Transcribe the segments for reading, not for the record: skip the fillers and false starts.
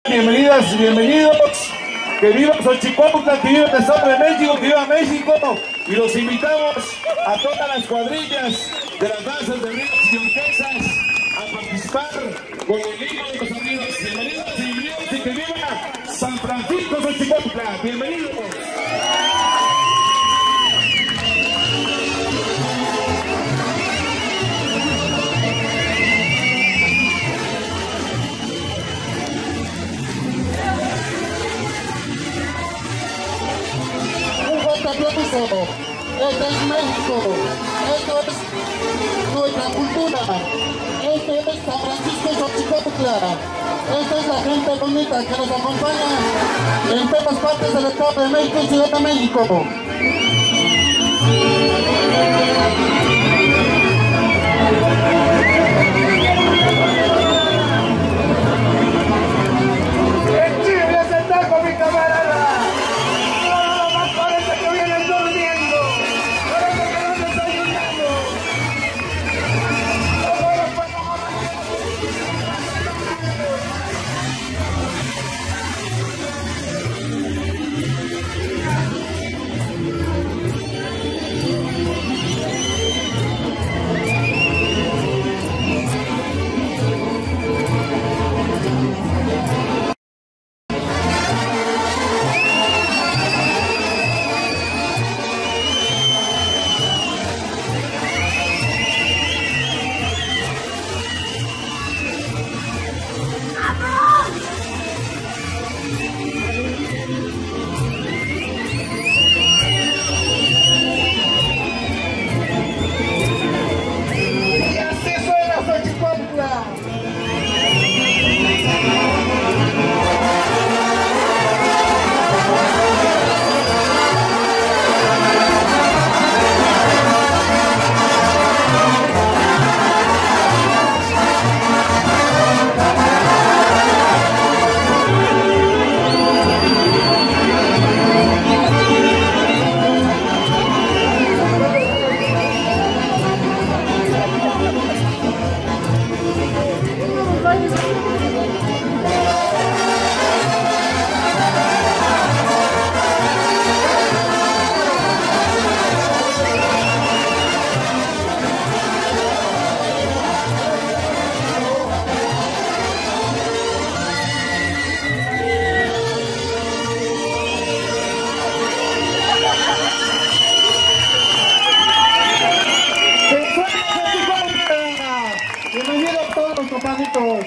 Bienvenidas y bienvenidos. Que viva Xochicóautla, que viva el Estado de México, que viva México. Y los invitamos a todas las cuadrillas de las danzas de ríos y orquestas a participar con el himno de los amigos. Bienvenidos y bienvenidos y que viva San Francisco Xochicóautla. Bienvenidos. Esto es México, esto es nuestra cultura, esto es San Francisco Xochicóautla, esta es la gente bonita que nos acompaña en todas partes del Estado de México y Ciudad de México. ¡En Chile se está con mi camarada! Parece que vienen durmiendo, parece que no desayunando. Bienvenidos todos los compañitos.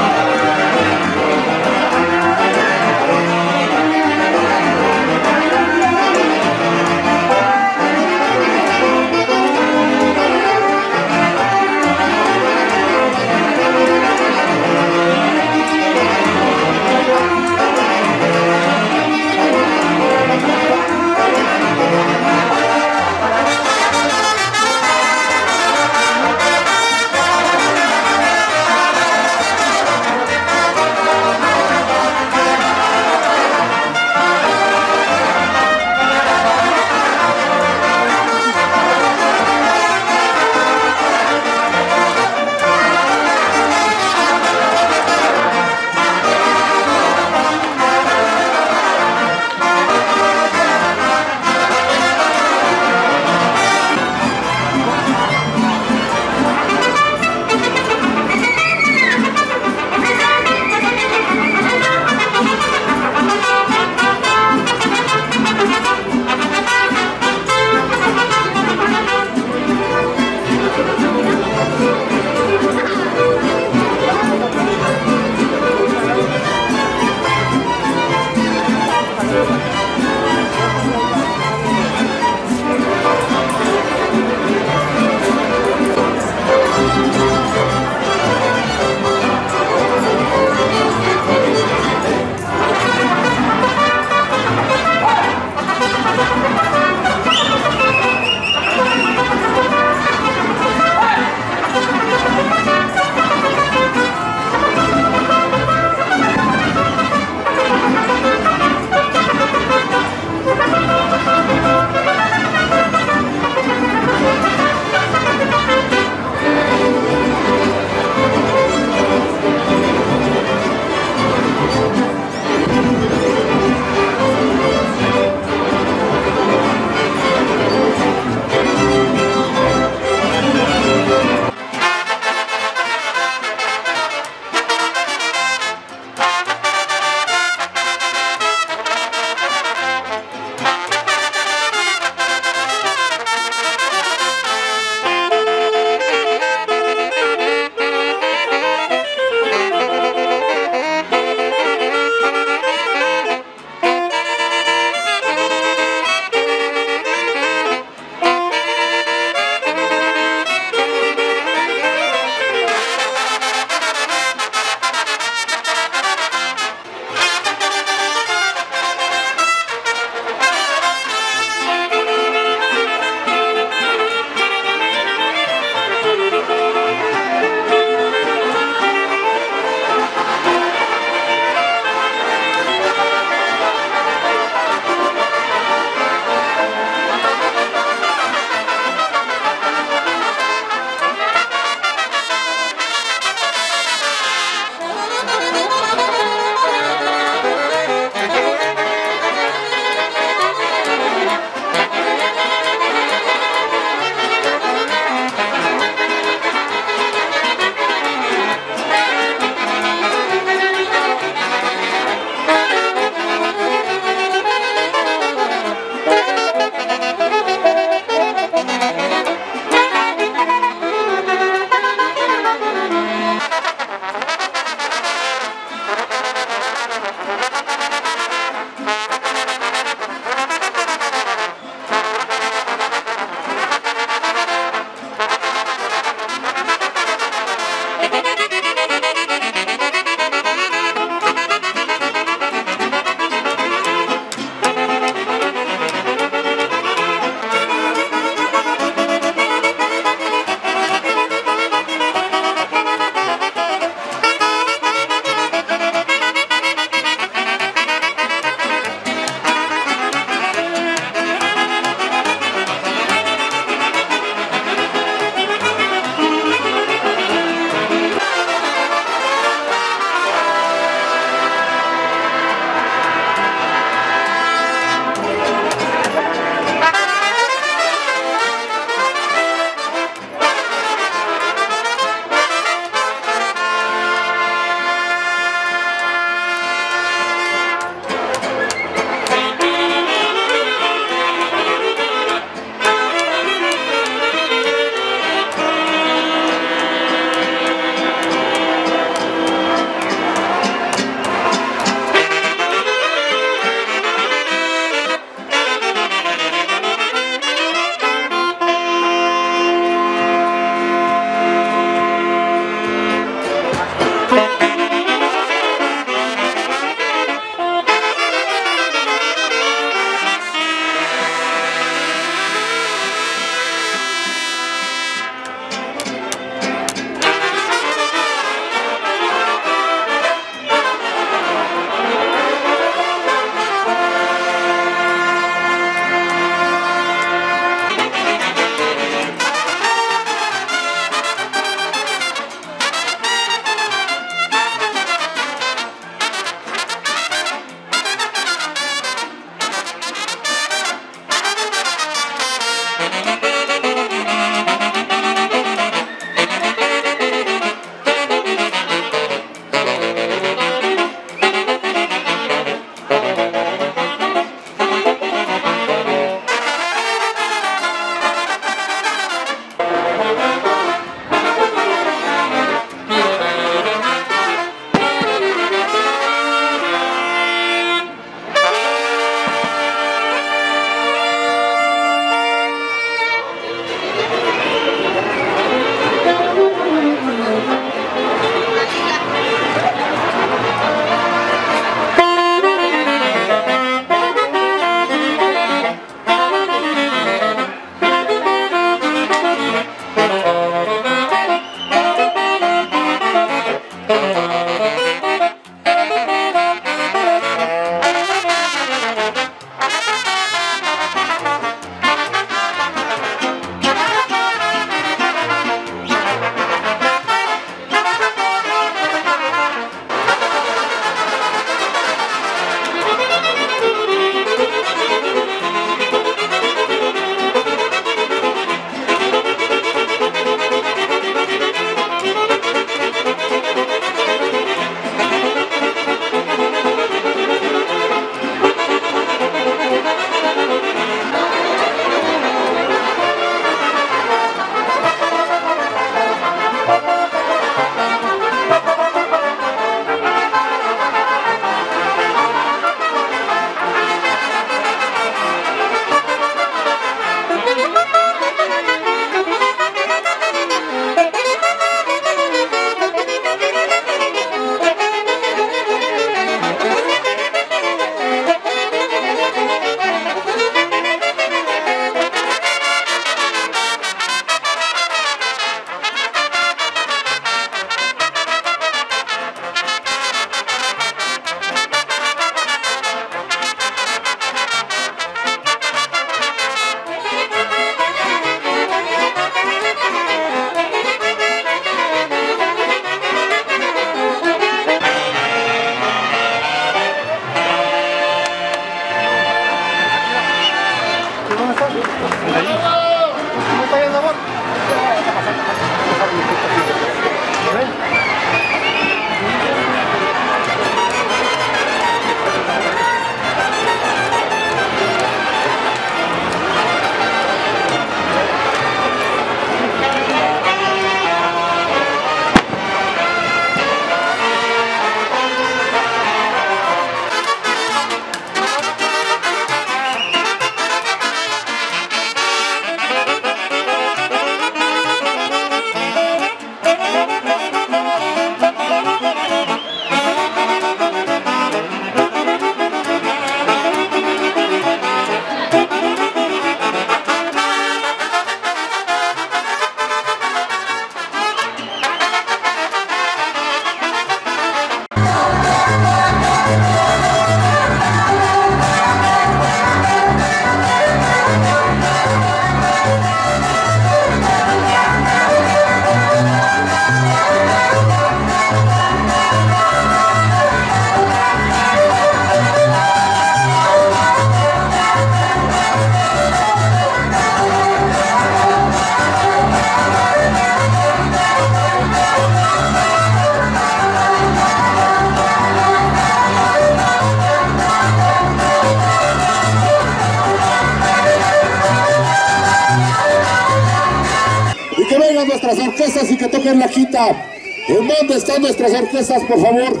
nuestras orquestas y que toquen la quita. ¿En dónde están nuestras orquestas, por favor?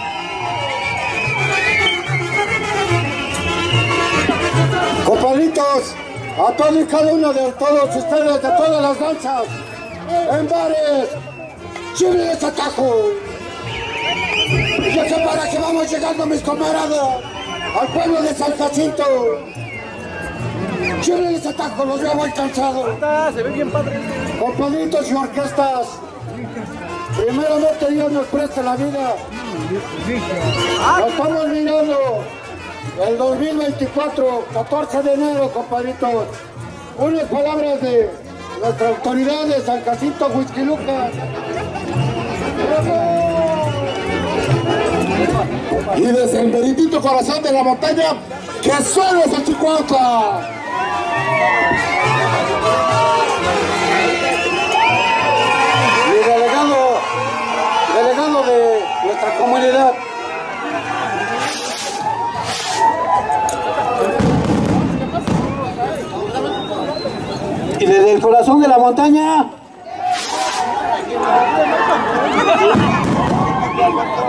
Compadritos, a todos y cada uno de todos ustedes, de todas las danzas, en bares, chible ese atajo. Yo sé para que vamos llegando, mis camaradas, al pueblo de San Jacinto. Chible ese atajo, los veo muy cansados. Se ve bien padre. Compadritos y orquestas, primeramente Dios nos preste la vida. Nos estamos mirando el 2024, 14 de enero, compadritos. Unas palabras de nuestra autoridad de San Jacinto, Huixquilucan. Y desde el bendito corazón de la montaña, que solo es Xochicuautla. Mi delegado de nuestra comunidad. Y desde el corazón de la montaña